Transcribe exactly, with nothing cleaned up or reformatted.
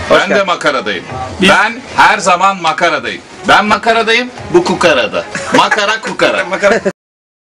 Hoş Ben de geldin. makaradayım. Ben her zaman makaradayım. Ben makaradayım, bu kukarada. Makara kukara. Makara.